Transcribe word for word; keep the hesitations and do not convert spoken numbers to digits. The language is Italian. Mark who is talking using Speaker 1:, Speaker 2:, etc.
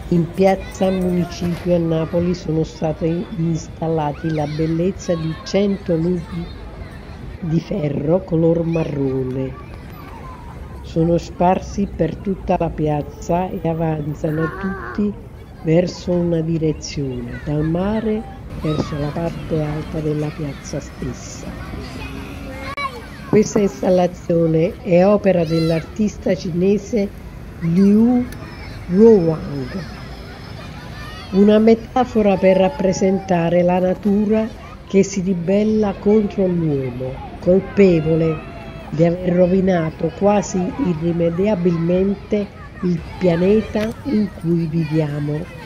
Speaker 1: In piazza Municipio a Napoli sono stati installati la bellezza di cento lupi di ferro color marrone. Sono sparsi per tutta la piazza e avanzano tutti verso una direzione, dal mare verso la parte alta della piazza stessa. Questa installazione è opera dell'artista cinese Liu Ruoang, una metafora per rappresentare la natura che si ribella contro l'uomo, colpevole di aver rovinato quasi irrimediabilmente il pianeta in cui viviamo.